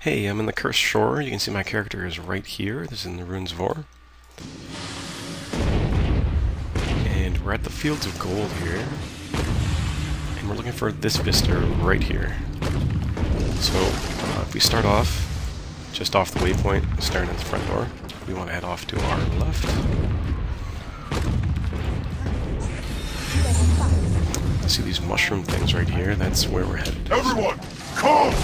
Hey, I'm in the Cursed Shore. You can see my character is right here. This is in the Ruins of Ore. And we're at the Fields of Gold here. And we're looking for this vista right here. So, if we start off, just off the waypoint, starting at the front door, we want to head off to our left. See these mushroom things right here? That's where we're headed. Everyone, come!